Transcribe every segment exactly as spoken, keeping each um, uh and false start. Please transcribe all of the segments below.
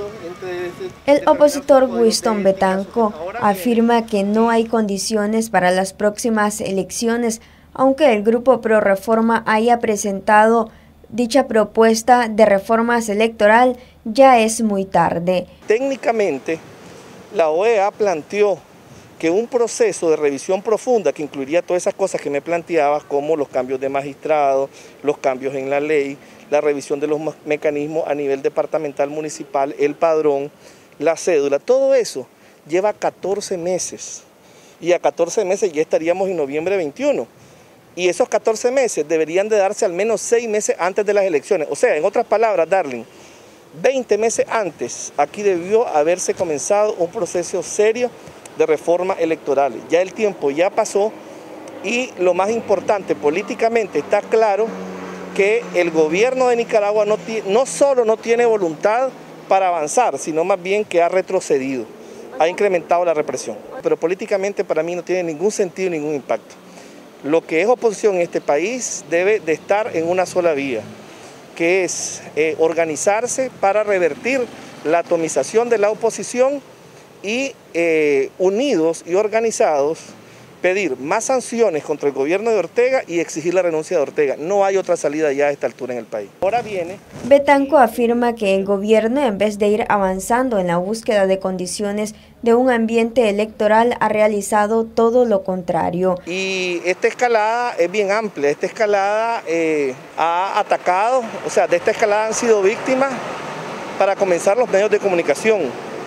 El opositor Winston Betanco afirma que no hay condiciones para las próximas elecciones, aunque el Grupo Pro Reforma haya presentado dicha propuesta de reformas electoral, ya es muy tarde. Técnicamente, la O E A planteó que un proceso de revisión profunda que incluiría todas esas cosas que me planteabas, como los cambios de magistrados, los cambios en la ley, la revisión de los mecanismos a nivel departamental, municipal, el padrón, la cédula, todo eso lleva catorce meses. Y a catorce meses ya estaríamos en noviembre veintiuno. Y esos catorce meses deberían de darse al menos seis meses antes de las elecciones. O sea, en otras palabras, Darling, veinte meses antes, aquí debió haberse comenzado un proceso serio de reformas electorales. Ya el tiempo ya pasó y lo más importante, políticamente está claro que el gobierno de Nicaragua no, no solo no tiene voluntad para avanzar, sino más bien que ha retrocedido, ha incrementado la represión. Pero políticamente para mí no tiene ningún sentido, ningún impacto. Lo que es oposición en este país debe de estar en una sola vía, que es eh, organizarse para revertir la atomización de la oposición y eh, unidos y organizados pedir más sanciones contra el gobierno de Ortega y exigir la renuncia de Ortega. No hay otra salida ya a esta altura en el país. Ahora viene... Betanco afirma que el gobierno, en vez de ir avanzando en la búsqueda de condiciones de un ambiente electoral, ha realizado todo lo contrario. Y esta escalada es bien amplia. Esta escalada eh, ha atacado, o sea, de esta escalada han sido víctimas para comenzar los medios de comunicación.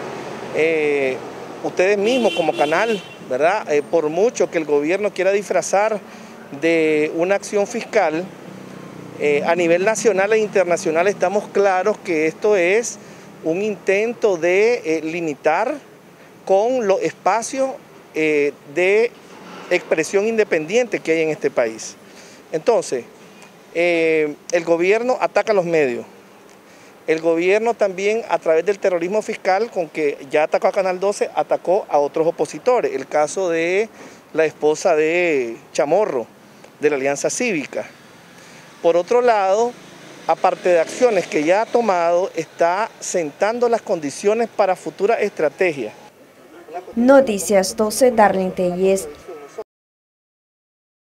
Eh, ustedes mismos como canal, ¿verdad? Eh, por mucho que el gobierno quiera disfrazar de una acción fiscal, eh, a nivel nacional e internacional estamos claros que esto es un intento de eh, limitar con los espacios eh, de expresión independiente que hay en este país. Entonces, eh, el gobierno ataca a los medios. El gobierno también, a través del terrorismo fiscal, con que ya atacó a Canal doce, atacó a otros opositores. El caso de la esposa de Chamorro, de la Alianza Cívica. Por otro lado, aparte de acciones que ya ha tomado, está sentando las condiciones para futuras estrategias. Noticias doce, Darlene Telles.